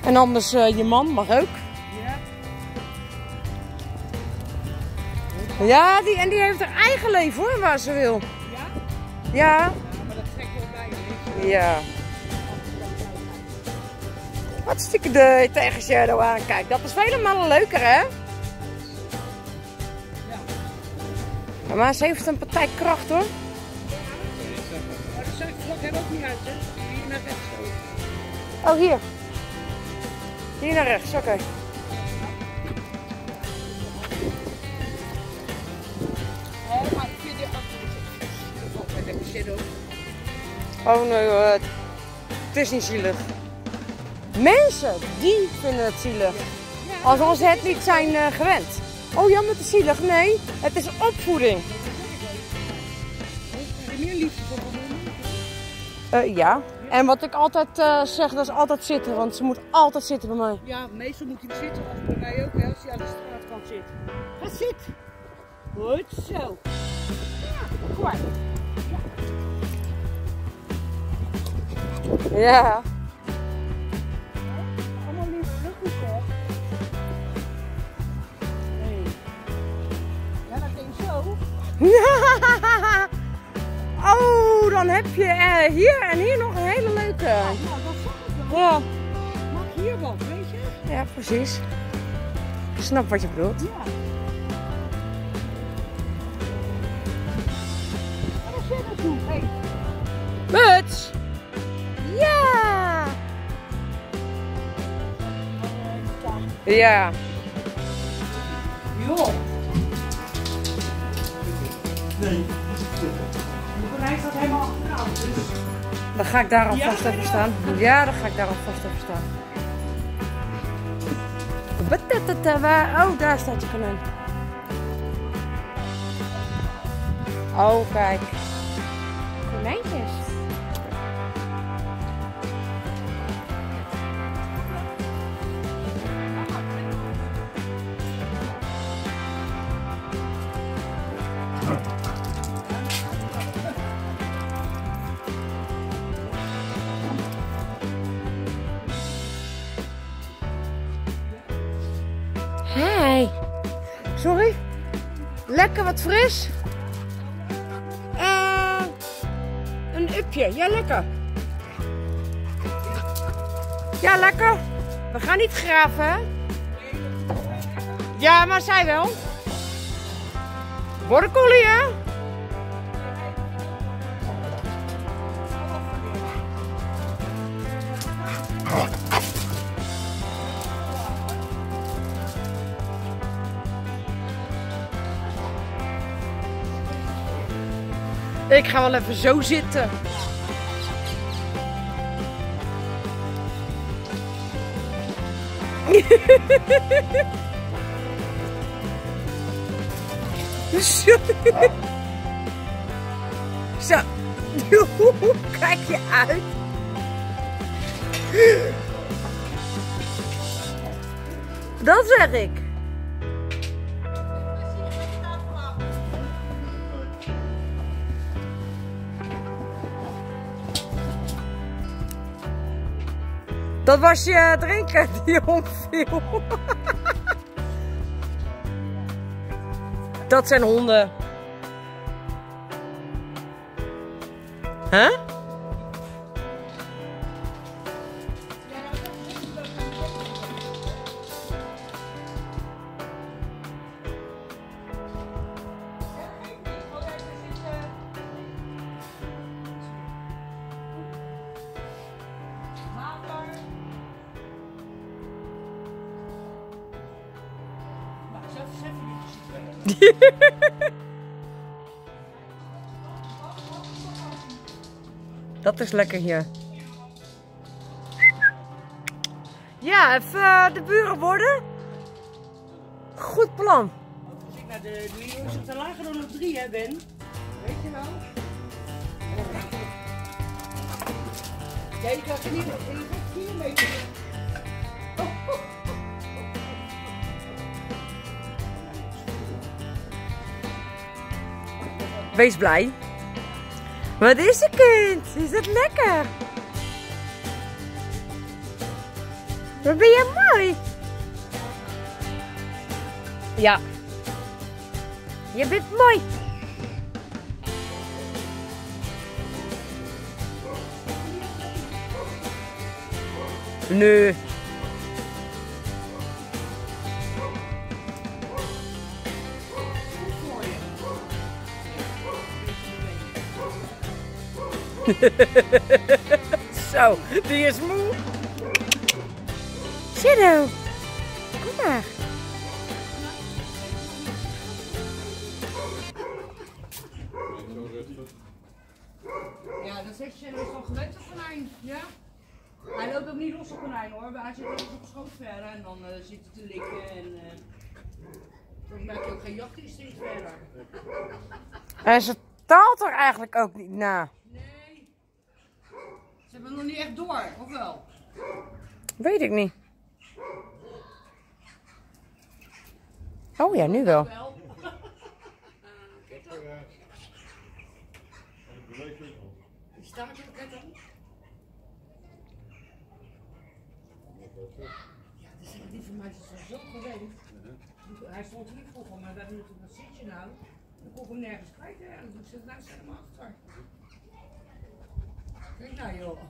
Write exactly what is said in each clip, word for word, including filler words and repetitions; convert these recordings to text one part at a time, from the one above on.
En anders uh, je man mag ook. Ja. Ja, die, en die heeft haar eigen leven hoor, waar ze wil. Ja? Ja. Ja, maar dat trekt wel bij je. Ja. Hartstikke de tegen Shadow aan. Kijk, dat is vele malen leuker hè? Ja. Maar ze heeft een partij kracht hoor. Maar dat zou ik vlak helemaal ook niet uit hè? Hier naar rechts zo. Oh hier. Hier naar rechts, oké. Okay. Oh, maar ik vind die achter met de Shadow. Oh nee hoor, het is niet zielig. Mensen, die vinden het zielig. Alsof ze het niet zijn uh, gewend. Oh jammer, het is zielig. Nee, het is opvoeding. Heb je meer liefde voor mijn uh, Ja. En wat ik altijd uh, zeg, dat is altijd zitten. Want ze moet altijd zitten bij mij. Ja, meestal moet hij zitten. Als bij mij ook, hè, als hij aan de straatkant zit. Ga zitten. Goed zo. Ja, goed. Ja. Ja. Allemaal lieve luchthoeken. Nee. Ja, dat denk ik zo. Oh, dan heb je uh, hier en hier nog een hele leuke. Ja, dat zag ik wel. Ja. Maak hier wat, weet je? Ja, precies. Ik snap wat je bedoelt. Ja. Wat is dit naartoe? Hey. Muts! Ja! Ja. Joh. Nee. De konijn staat helemaal achteraan. Dus... Dan ga ik daar alvast Ja, even staan. Ja, dan ga ik daar alvast even staan. Waar? Oh, daar staat je konijn. Oh, kijk. Konijntjes. Hey. Sorry? Lekker wat fris? Uh, een upje. Ja, lekker. Ja, lekker. We gaan niet graven, hè? Ja, maar zij wel. Border collie, hè? Ik ga wel even zo zitten. Zo. Zo. Hoe kijk je uit? Dat zeg ik. Dat was je drinken die omviel. Dat zijn honden. Huh? Dat is lekker hier. Ja, even uh, de buren worden. Goed plan. Als ik naar de Leo is het lager dan op drie, hè, Ben? Weet je wel? Ja, je krijgt vier, vier meter. Wees blij. Wat is er, kind? Is het lekker? Wat ben je mooi. Ja. Je bent mooi. Nee. Zo, die is moe. Shadow, kom maar. Ja, dat zegt Shadow is van gewend op konijn. Ja? Hij loopt ook niet los op konijn hoor, maar hij zit ook op schoot verder en dan uh, zit hij te likken en uh, dan maak je ook geen jachtinstinct verder. En ze taalt er eigenlijk ook niet na. Nee. Ze hebben hem nog niet echt door, of wel? Weet ik niet. Oh ja, nu wel. Wel. Die staat er ook net aan. Ja, dus die van mij is zo gewend. Hij stond hier vroeger, maar we hebben natuurlijk een zitje nou. Dan kon ik hem nergens kwijt. Hè. Dan doe ik ze nou helemaal achter. Kijk nou joh.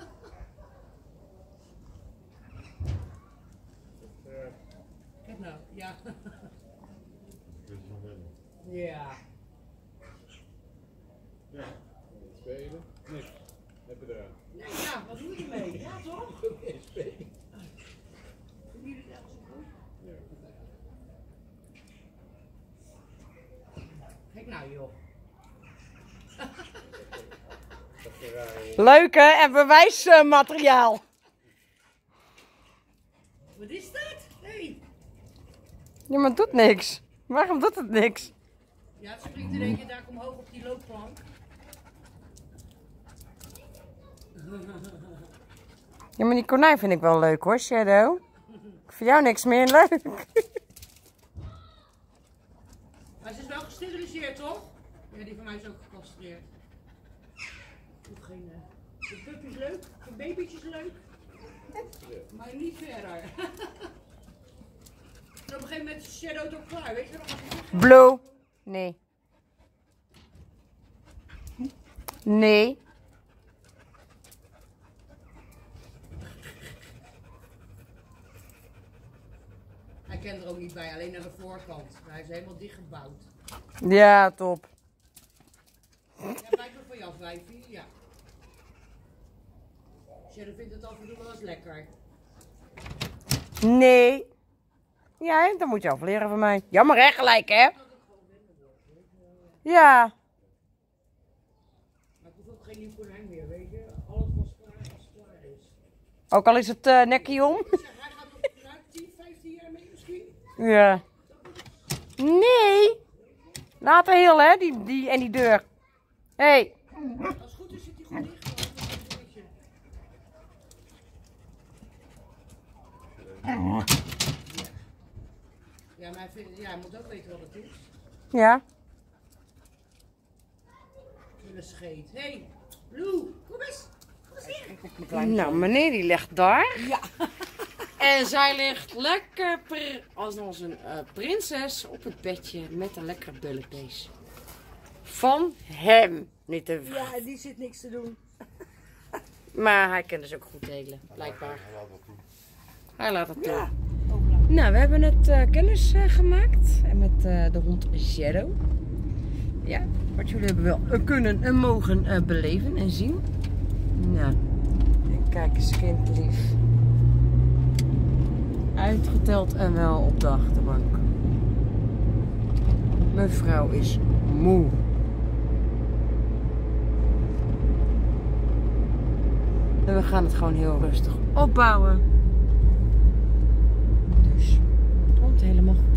Kijk nou, ja. Ja. Ja, spelen, niks. Heb je eraan. Nee, ja, wat doe je mee? Ja toch? Nee, spelen. Doen jullie het echt zo goed? Ja. Kijk nou joh. Leuk hè, en bewijsmateriaal. Wat is dat? Hey. Ja, maar het doet niks. Waarom doet het niks? Ja, het springt er eentje daar omhoog op die loopplank. Ja, maar die konijn vind ik wel leuk hoor, Shadow. Ik vind jou niks meer leuk. Maar ze is wel gesteriliseerd toch? Ja, die van mij is ook gecastreerd. Ook geen. Uh, de pup is leuk, de babytje is leuk. Maar niet verder. En op een gegeven moment is Shadow toch klaar, weet je nog? Blue. Nee. Nee. Hij kent er ook niet bij, alleen naar de voorkant. Hij is helemaal dichtgebouwd. Ja, top. Ja, blijkt nog van jou, vijfie, ja. Shadow vindt het af en toe wel eens lekker. Nee. Ja, dat moet je afleren van mij. Jammer hè, gelijk hè? Ja. Maar ik hoef ook geen nieuw konijn meer, weet je. Alles was klaar als het klaar is. Ook al is het uh, nekkie om. Zeg, hij gaat nog ruim tien, vijftien jaar mee misschien? Ja. Nee. Later heel hè, die, die en die deur. Hé. Hey. Als het goed is zit hij goed dicht. Ja, maar hij, vindt, ja, hij moet ook weten wat het is. Ja. Een scheet. Hé, hey, Blue, kom eens. Kom eens hier. Nou, meneer die ligt daar. Ja. En zij ligt lekker pr- als, als een uh, prinses op het bedje met een lekkere bullepees. Van hem. Niet te... Ja, die zit niks te doen. Maar hij kan dus ook goed delen, blijkbaar. Hij laat het toe. Ja. Nou, we hebben het uh, kennis uh, gemaakt en met uh, de hond Shadow. Ja, wat jullie hebben wel uh, kunnen en mogen uh, beleven en zien. Nou, kijk eens kindlief. Uitgeteld en wel op de achterbank. Mevrouw is moe. En we gaan het gewoon heel rustig opbouwen. Dus, het komt helemaal goed.